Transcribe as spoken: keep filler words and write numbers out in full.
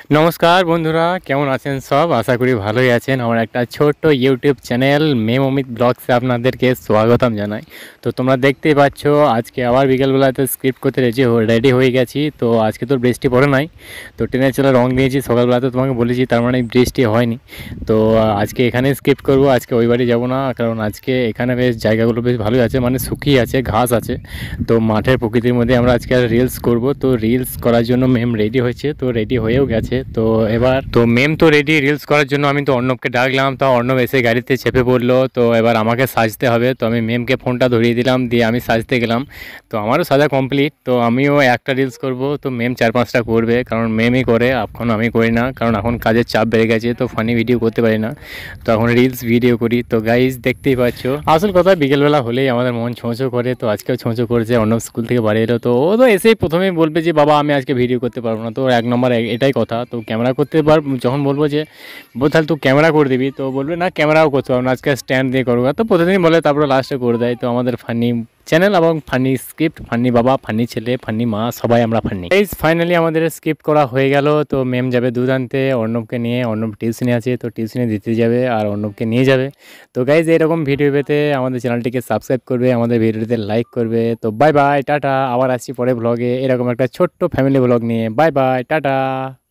নমস্কার বন্ধুরা, কেমন আছেন সব? আশা করি ভালোই আছেন। আমার একটা ছোট্ট ইউটিউব চ্যানেল মেম অমিত ব্লগসে আপনাদেরকে স্বাগতম জানাই। তো তোমরা দেখতেই পাচ্ছ আজকে আবার বিকেলবেলাতে স্ক্রিপ্ট করতে রেডি রেডি হয়ে গেছি। তো আজকে তো বৃষ্টি পড়ে নাই, তো ট্রেনের চলে রং দিয়েছি সকালবেলাতে, তোমাকে বলেছি, তার মানে বৃষ্টি হয়নি। তো আজকে এখানে স্ক্রিপ্ট করব, আজকে ওই বাড়ি যাবো না, কারণ আজকে এখানে বেশ জায়গাগুলো বেশ ভালোই আছে, মানে শুকিয়ে আছে, ঘাস আছে। তো মাঠের প্রকৃতির মধ্যে আমরা আজকে রিলস করব। তো রিলস করার জন্য মেম রেডি হয়েছে, তো রেডি হয়েও গেছে। তো এবার তো মেম তো রেডি রিলস করার জন্য, আমি তো অর্ণবকে ডাকলাম, তো অর্ণব এসে গাড়িতে চেপে পড়লো। তো এবার আমাকে সাজতে হবে, তো আমি মেমকে ফোনটা ধরিয়ে দিলাম, দিয়ে আমি সাজতে গেলাম। তো আমারও সাজা কমপ্লিট, তো আমিও একটা রিলস করব। তো মেম চার পাঁচটা করবে, কারণ মেমই করে, এখন আমি করি না, কারণ এখন কাজের চাপ বেড়ে গেছে, তো ফানি ভিডিও করতে পারি না, তো এখন রিলস ভিডিও করি। তো গাইজ দেখতেই পাচ্ছ, আসল কথা বিকেলবেলা হলেই আমাদের মন ছোঁচো করে, তো আজকেও ছোঁচো করেছে। অর্ণব স্কুল থেকে বাড়ি এলো, তো ও তো এসেই প্রথমেই বলবে যে বাবা আমি আজকে ভিডিও করতে পারবো না। তো এক নম্বর এটাই কথা, তো ক্যামেরা করতে পার, যখন বলবো যে বল তাহলে তুই ক্যামেরা করে দিবি, তো বলবে না ক্যামেরাও করতে পারবো না, আজকে স্ট্যান্ড দিয়ে করবো। তো প্রতিদিন বলে, তারপরে লাস্টে করে দেয়। তো আমাদের ফানি চ্যানেল এবং ফানি স্ক্রিপ্ট, ফানি বাবা, ফানি ছেলে, ফানি মা, সবাই আমরা ফানি। এই ফাইনালি আমাদের স্ক্রিপ্ট করা হয়ে গেল। তো ম্যাম যাবে দুধ আনতে অর্ণবকে নিয়ে, অর্ণব টিউশনে আছে, তো টিউশনে দিতে যাবে আর অর্ণবকে নিয়ে যাবে। তো গাইজ এরকম ভিডিও পেতে আমাদের চ্যানেলটিকে সাবস্ক্রাইব করবে, আমাদের ভিডিওতে লাইক করবে। তো বাই বাই, টাটা, আবার আসছি পরে ব্লগে এরকম একটা ছোট্ট ফ্যামিলি ব্লগ নিয়ে। Bye bye, tata.